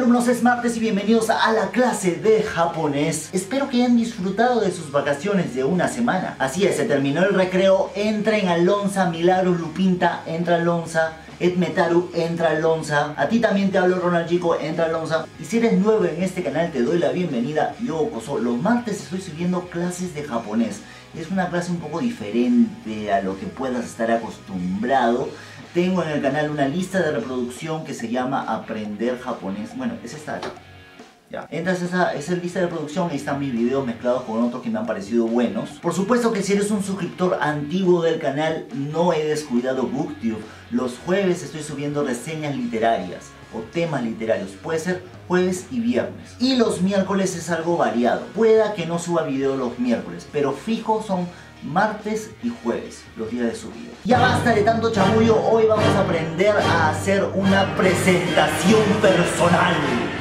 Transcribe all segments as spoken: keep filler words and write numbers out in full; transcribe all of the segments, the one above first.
alumnos, es martes y bienvenidos a la clase de japonés. Espero que hayan disfrutado de sus vacaciones de una semana. Así es, se terminó el recreo, entren a Lonza, Milagros Lupinta, entra a Lonza, Edmetaru, entra a Lonza. A ti también te hablo, Ronald Chico, entra a Lonza. Y si eres nuevo en este canal, te doy la bienvenida. Yo, Koso, los martes estoy subiendo clases de japonés. Es una clase un poco diferente a lo que puedas estar acostumbrado. Tengo en el canal una lista de reproducción que se llama Aprender Japonés. Bueno, es esta acá. Ya. Entras a esa, esa lista de reproducción, ahí están mis videos mezclados con otros que me han parecido buenos. Por supuesto que si eres un suscriptor antiguo del canal, no he descuidado BookTube. Los jueves estoy subiendo reseñas literarias o temas literarios. Puede ser jueves y viernes. Y los miércoles es algo variado. Pueda que no suba video los miércoles, pero fijo son martes y jueves, los días de subida. Ya basta de tanto chamullo, hoy vamos a aprender a hacer una presentación personal.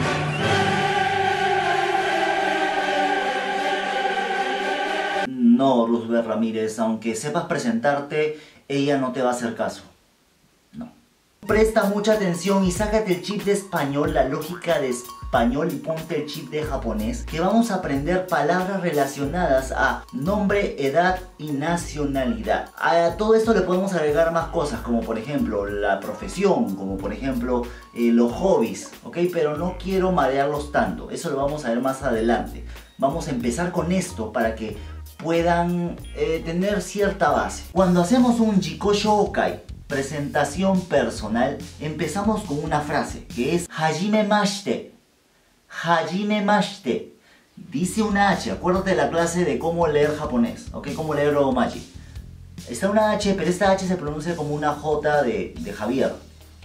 No, Roosevelt Ramírez, aunque sepas presentarte, ella no te va a hacer caso. No. Presta mucha atención y sácate el chip de español, la lógica de español, y ponte el chip de japonés, que vamos a aprender palabras relacionadas a nombre, edad y nacionalidad. A todo esto le podemos agregar más cosas, como por ejemplo la profesión, como por ejemplo eh, los hobbies, ¿ok? Pero no quiero marearlos tanto, eso lo vamos a ver más adelante. Vamos a empezar con esto para que puedan eh, tener cierta base. Cuando hacemos un Jiko Shoukai, presentación personal, empezamos con una frase que es Hajimemashite. Hajimemashite. Dice una H, acuérdate de la clase de cómo leer japonés, ¿ok? Cómo leer Romaji. Está una H, pero esta H se pronuncia como una J de, de Javier.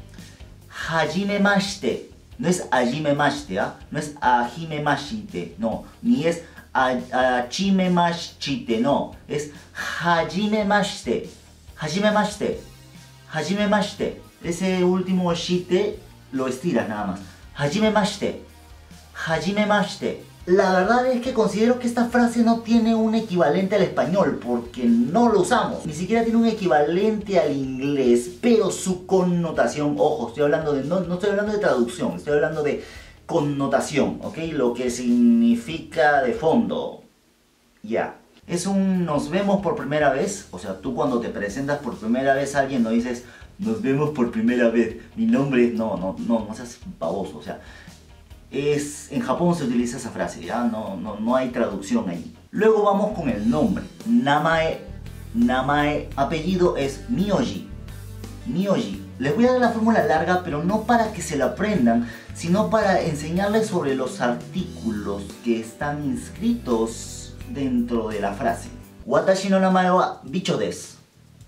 Hajimemashite. No es Hajimemashite, ¿ah? No es Hajimemashite, no. Ni es Hachimemashite, no. Es Hajimemashite. Hajimemashite. Hajimemashite. Ese último shite lo estiras nada más. Hajimemashite. Hajimemashite. La verdad es que considero que esta frase no tiene un equivalente al español porque no lo usamos. Ni siquiera tiene un equivalente al inglés, pero su connotación, ojo, estoy hablando de, no, no estoy hablando de traducción, estoy hablando de connotación, ¿ok? Lo que significa de fondo. Ya. Es un nos vemos por primera vez. O sea, tú cuando te presentas por primera vez a alguien no dices nos vemos por primera vez. Mi nombre es... No, no, no, no seas baboso. O sea, es... en Japón se utiliza esa frase, ¿ya? No, no, no hay traducción ahí. Luego vamos con el nombre. Namae. Namae. Apellido es Myoji. Myoji. Les voy a dar la fórmula larga, pero no para que se la aprendan, sino para enseñarles sobre los artículos que están inscritos dentro de la frase. Watashi no namae wa bicho desu.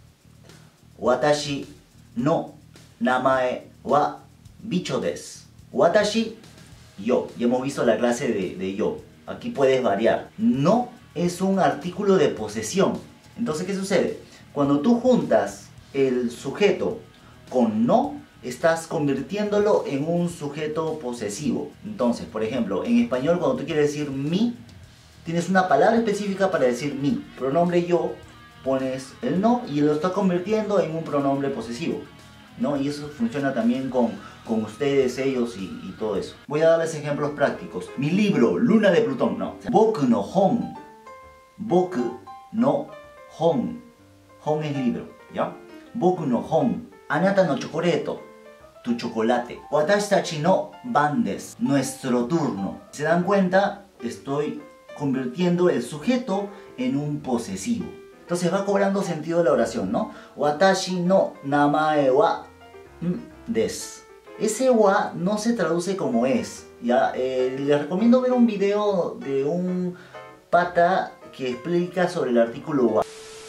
Watashi no namae wa bicho desu. Watashi, yo. Ya hemos visto la clase de, de yo. Aquí puedes variar. No es un artículo de posesión. Entonces, ¿qué sucede? Cuando tú juntas el sujeto con no, estás convirtiéndolo en un sujeto posesivo. Entonces, por ejemplo, en español cuando tú quieres decir mi, tienes una palabra específica para decir mi. Pronombre yo, pones el no y lo estás convirtiendo en un pronombre posesivo, ¿no? Y eso funciona también con, con ustedes, ellos y, y todo eso. Voy a darles ejemplos prácticos. Mi libro, Luna de Plutón, no. Boku no hon. Boku no hon. Hon es libro, ¿ya? Boku no hon. Anata no chocoreto. Tu chocolate. Watashitachi no ban desu. Nuestro turno. ¿Se dan cuenta? Estoy convirtiendo el sujeto en un posesivo. Entonces va cobrando sentido la oración, ¿no? Watashi no namae wa desu. Ese wa no se traduce como es. ¿Ya? Eh, les recomiendo ver un video de un pata que explica sobre el artículo wa.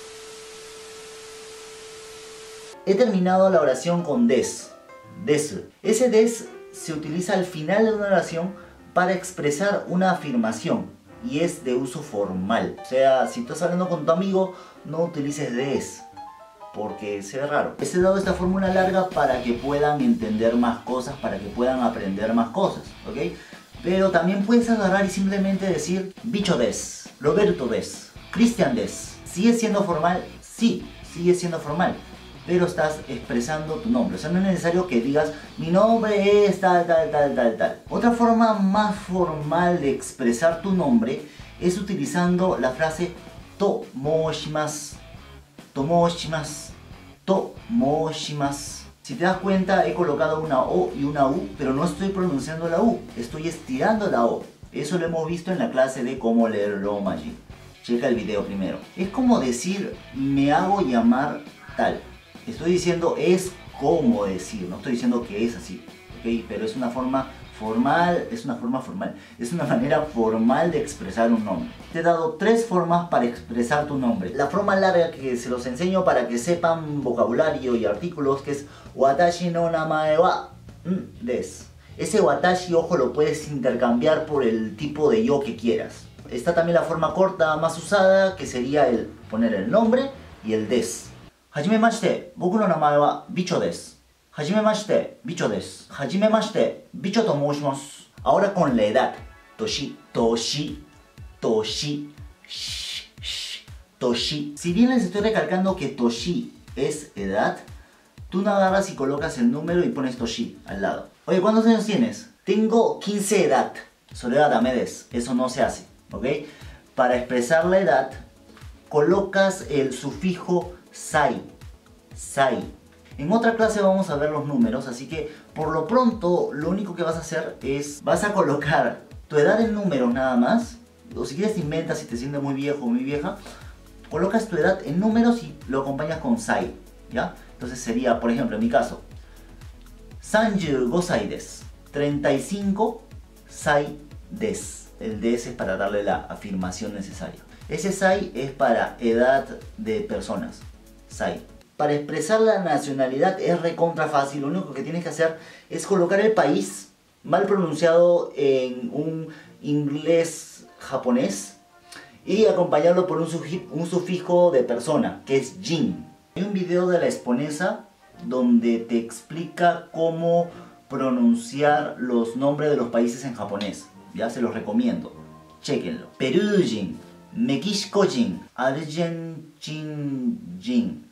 He terminado la oración con des. Des. Ese des se utiliza al final de una oración para expresar una afirmación y es de uso formal. O sea, si estás hablando con tu amigo, no utilices des porque se ve raro. Les he dado esta fórmula larga para que puedan entender más cosas, para que puedan aprender más cosas, ¿ok? Pero también puedes agarrar y simplemente decir bicho des, Roberto des, Cristian des. ¿Sigue siendo formal? Sí, sigue siendo formal. pero estás expresando tu nombre. O sea, no es necesario que digas, mi nombre es tal, tal, tal, tal, tal. Otra forma más formal de expresar tu nombre es utilizando la frase to moshimasu, to moshimasu, to moshimasu. Si te das cuenta, he colocado una O y una U, pero no estoy pronunciando la U, estoy estirando la O. Eso lo hemos visto en la clase de cómo leer Romaji. Checa el video primero. Es como decir, me hago llamar tal. Estoy diciendo es como decir, no estoy diciendo que es así, ¿ok? Pero es una forma formal, es una forma formal, es una manera formal de expresar un nombre. Te he dado tres formas para expresar tu nombre. La forma larga que se los enseño para que sepan vocabulario y artículos, que es Watashi no namae wa desu. Ese watashi, ojo, lo puedes intercambiar por el tipo de yo que quieras. Está también la forma corta más usada, que sería el poner el nombre y el des. Hajimemashite, boku no namae wa Bicho desu. Hajimemashite, Bicho desu. Hajimemashite, Bicho to moushimasu. Ahora con la edad. Toshi, toshi, toshi, sh, sh, toshi. Si bien les estoy recalcando que toshi es edad, tú no agarras y colocas el número y pones toshi al lado. Oye, ¿cuántos años tienes? Tengo quince edad. Soledad dame des. Eso no se hace, ¿ok? Para expresar la edad, colocas el sufijo sai, sai. En otra clase vamos a ver los números, así que por lo pronto lo único que vas a hacer es, vas a colocar tu edad en números nada más, o si quieres te inventas, si te sientes muy viejo o muy vieja, colocas tu edad en números y lo acompañas con sai, ¿ya? Entonces sería, por ejemplo, en mi caso, treinta y cinco sai desu, treinta y cinco sai desu. El des es para darle la afirmación necesaria. Ese sai es para edad de personas, sai. Para expresar la nacionalidad es recontra fácil, lo único que tienes que hacer es colocar el país mal pronunciado en un inglés japonés y acompañarlo por un, un sufijo de persona, que es jin. Hay un video de la exponesa donde te explica cómo pronunciar los nombres de los países en japonés. Ya se los recomiendo, chequenlo. Perú-jin, México-jin, Argentin-jin,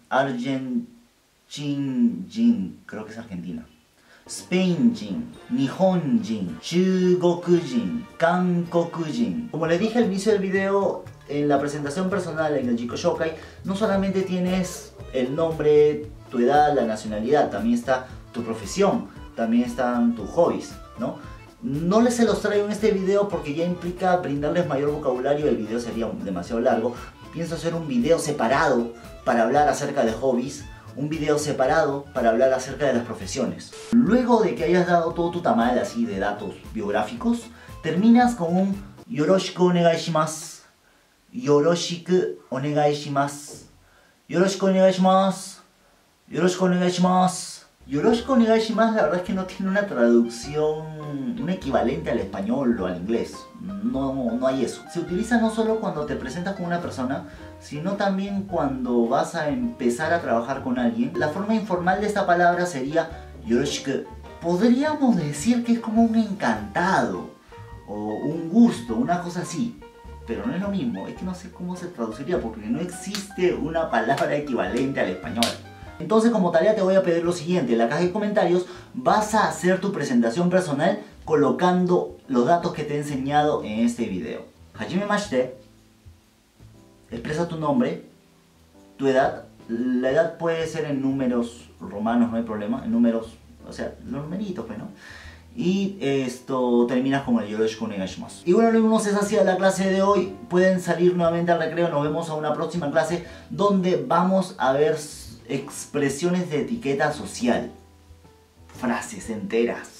Argentin-jin, creo que es Argentina. Spain-jin, Nihon-jin, Chugok-jin, Kankok-jin. Como les dije al inicio del video, en la presentación personal en el Jiko Shokai, no solamente tienes el nombre, tu edad, la nacionalidad, también está tu profesión, también están tus hobbies, ¿no? No les se los traigo en este video porque ya implica brindarles mayor vocabulario, el video sería demasiado largo. Pienso hacer un video separado para hablar acerca de hobbies, un video separado para hablar acerca de las profesiones. Luego de que hayas dado todo tu tamal así de datos biográficos, terminas con un Yoroshiku onegai shimasu, Yoroshiku onegai shimasu, Yoroshiku onegai shimasu, Yoroshiku onegai shimasu. Yoroshiku onegai shimasu, la verdad es que no tiene una traducción, un equivalente al español o al inglés. No, no hay eso. Se utiliza no solo cuando te presentas con una persona, sino también cuando vas a empezar a trabajar con alguien. La forma informal de esta palabra sería yoroshiku. Podríamos decir que es como un encantado o un gusto, una cosa así. Pero no es lo mismo, es que no sé cómo se traduciría porque no existe una palabra equivalente al español. Entonces, como tarea te voy a pedir lo siguiente: en la caja de comentarios vas a hacer tu presentación personal colocando los datos que te he enseñado en este video. Hajimemashite, expresa tu nombre, tu edad. La edad puede ser en números romanos, no hay problema, en números, o sea, los numeritos, pues, ¿no? Y esto terminas con el yoroshiku onegai shimasu. Y bueno, alumnos, esa ha sido la clase de hoy. Pueden salir nuevamente al recreo, nos vemos a una próxima clase donde vamos a ver expresiones de etiqueta social, frases enteras.